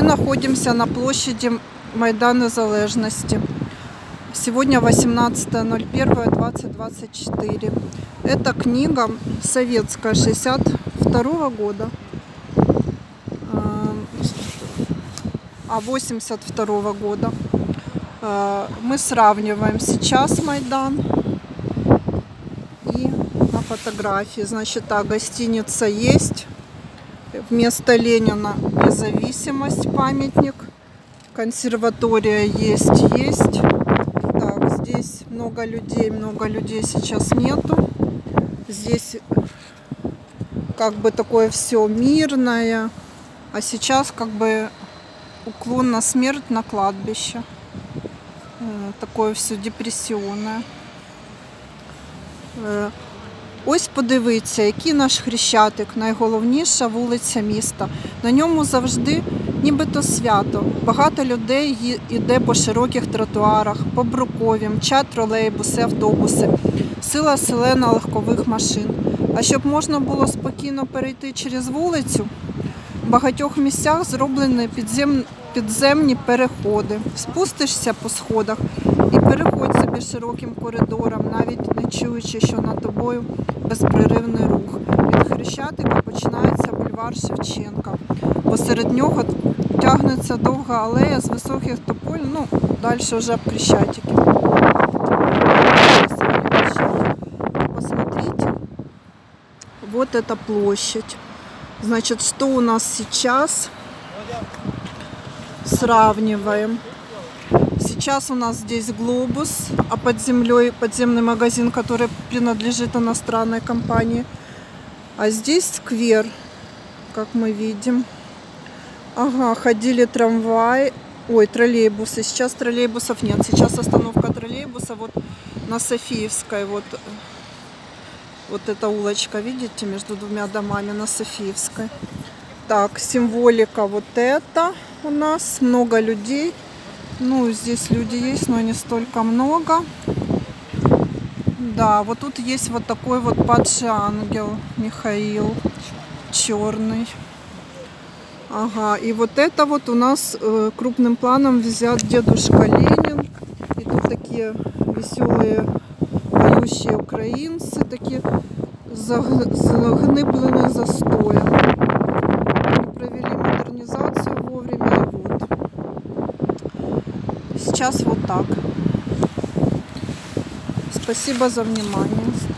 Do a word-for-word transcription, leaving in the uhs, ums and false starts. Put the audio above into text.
Мы находимся на площади Майдан Незалежности. Сегодня восемнадцатое ноль первое двадцать двадцать четыре. Эта книга советская, шестьдесят второго года. А восемьдесят второго года. Мы сравниваем сейчас Майдан и на фотографии. Значит, так, гостиница есть. Вместо Ленина Независимость, памятник. Консерватория есть, есть. Так, здесь много людей, много людей сейчас нету. Здесь как бы такое все мирное. А сейчас как бы уклон на смерть на кладбище. Такое все депресіонне. Ось подивіться, який наш Хрещатик, найголовніша вулиця міста. На ньому завжди нібито свято. Багато людей йде по широких тротуарах, по Брукові, мчать тролейбуси, автобуси. Сила селена легкових машин. А щоб можна було спокійно перейти через вулицю, в багатьох місцях зроблені підзем... підземні переходи. Спустишся по сходах і переходь собі широким коридором, навіть не чуючи, що над тобою безперервний рух. Від Хрещатика починається бульвар Шевченка. Посеред нього тягнеться довга алея з високих тополь, ну, далі вже об Хрещатике. Посмотрите, вот эта площадь. Значит, что у нас сейчас? Сравниваем. Сейчас у нас здесь Глобус, а под землей подземный магазин, который принадлежит иностранной компании. А здесь сквер, как мы видим. Ага, ходили трамваи, ой, троллейбусы. Сейчас троллейбусов нет. Сейчас остановка троллейбуса вот на Софиевской. Вот, вот эта улочка, видите, между двумя домами на Софиевской. Так, символика вот это у нас. Много людей. Ну, здесь люди есть, но не столько много. Да, вот тут есть вот такой вот падший ангел Михаил, черный. Ага, и вот это вот у нас э, крупным планом взят дедушка Ленин. И тут такие веселые поющие украинцы, такие загныбленные застоем. Мы провели модернизацию вовремя, и вот. Сейчас вот так. Спасибо за внимание.